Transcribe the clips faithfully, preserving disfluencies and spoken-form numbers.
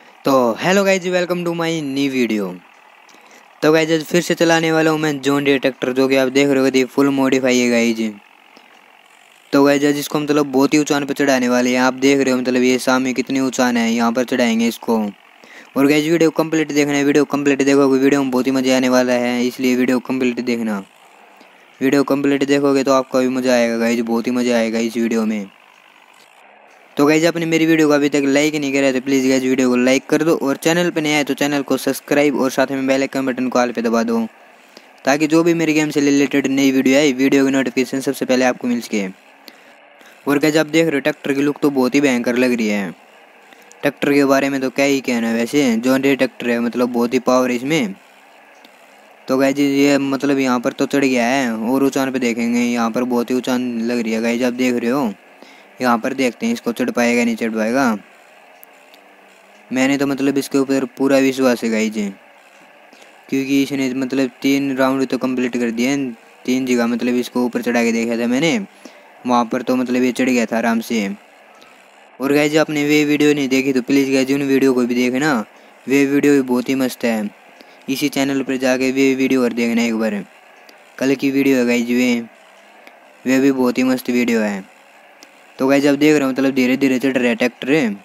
तो hello guys, welcome to my new video. तो guys आज फिर से चलाने वाला हूँ मैं जॉन डीरे ट्रैक्टर, जो कि आप देख रहे हो फुल मॉडिफाई है गाइज। तो गाइज आज इसको मतलब बहुत ही ऊंचान पे चढ़ाने वाले हैं। आप देख रहे हो मतलब ये सामने कितनी ऊंचान है, यहाँ पर चढ़ाएंगे इसको। और गाइज वीडियो कंप्लीट देखना है, वीडियो कंप्लीट देखोगे वीडियो में बहुत ही मजा आने वाला है, इसलिए वीडियो कंप्लीट देखना। वीडियो कंप्लीट देखोगे तो आपका भी मजा आएगा गाइज, बहुत ही मजा आएगा इस वीडियो में। तो गाइज आपने मेरी वीडियो को अभी तक लाइक नहीं करा है तो प्लीज़ गाइज वीडियो को लाइक कर दो, और चैनल पर नया है तो चैनल को सब्सक्राइब और साथ में बेल आइकन बटन को ऑल पे दबा दो, ताकि जो भी मेरी गेम से रिलेटेड नई वीडियो आए वीडियो की नोटिफिकेशन सबसे पहले आपको मिल सके। और गाइज आप देख रहे हो ट्रैक्टर की लुक तो बहुत ही भयंकर लग रही है। ट्रैक्टर के बारे में तो क्या ही कहना है, वैसे जॉन डीरे ट्रैक्टर है, मतलब बहुत ही पावर है इसमें। तो गाइज ये मतलब यहाँ पर तो चढ़ गया है, और ऊंचान पे देखेंगे यहाँ पर बहुत ही ऊंचान लग रही है गाइज, आप देख रहे हो। यहाँ पर देखते हैं इसको चढ़ पाएगा नहीं चढ़ पाएगा। मैंने तो मतलब इसके ऊपर पूरा विश्वास है गाइज, क्योंकि इसने मतलब तीन राउंड तो कंप्लीट कर दिए हैं। तीन जगह मतलब इसको ऊपर चढ़ा के देखा था मैंने, वहाँ पर तो मतलब ये चढ़ गया था आराम से। और गाइज आपने वे वीडियो नहीं देखी तो प्लीज़ गाइज उन वीडियो को भी देखना, वे वीडियो भी बहुत ही मस्त है। इसी चैनल पर जाके वे वीडियो और देखना एक बार, कल की वीडियो है गाइज वे वे भी बहुत ही मस्त वीडियो है। तो गाइज आप देख रहे हो मतलब धीरे धीरे चढ़ रहा है ट्रैक्टर,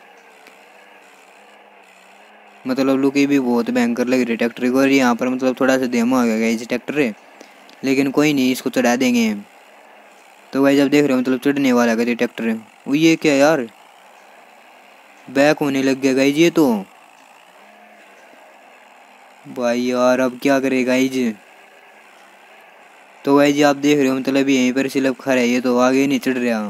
मतलब लुक भी बहुत भयंकर लग रही है ट्रैक्टर को। और यहाँ पर मतलब थोड़ा सा धीमा हो गया इस ट्रैक्टर, लेकिन कोई नहीं, इसको चढ़ा देंगे। तो गाइज आप देख रहे हो मतलब चढ़ने वाला है ट्रैक्टर। वो ये क्या यार, बैक होने लग गया गाइज ये तो। भाई यार अब क्या करे गाइज। तो गाइज आप देख रहे हो मतलब यहीं पर सिर्फ खड़ा है, ये तो आगे नहीं चढ़ रहा।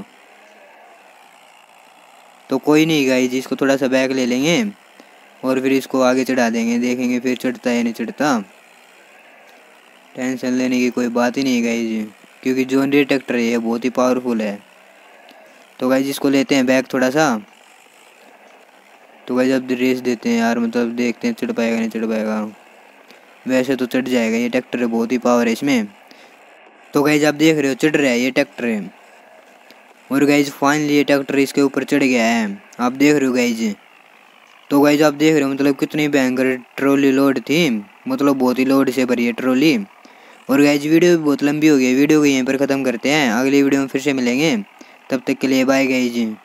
तो कोई नहीं गाइज, इसको थोड़ा सा बैक ले लेंगे और फिर इसको आगे चढ़ा देंगे, देखेंगे फिर चढ़ता है नहीं चढ़ता। टेंशन लेने की कोई बात ही नहीं गाइज, क्योंकि जॉन डीरे ट्रैक्टर है ये बहुत ही पावरफुल है। तो गाइज इसको लेते हैं बैक थोड़ा सा। तो गाइज अब रेस देते हैं यार, मतलब देखते हैं चढ़ पाएगा नहीं चढ़ पाएगा। वैसे तो चढ़ जाएगा, ये ट्रैक्टर है बहुत ही पावर है इसमें। तो गाइज आप देख रहे हो चढ़ रहा है ये ट्रैक्टर है। और गाइज फाइनली ये ट्रैक्टर इसके ऊपर चढ़ गया है, आप देख रहे हो गाइज। तो गाइज आप देख रहे हो मतलब कितनी भयंकर ट्रॉली लोड थी, मतलब बहुत ही लोड से भरी है ट्रॉली। और गाइज वीडियो भी बहुत लंबी हो गई है, वीडियो को यहीं पर ख़त्म करते हैं, अगली वीडियो में फिर से मिलेंगे, तब तक के लिए बाय गाइज।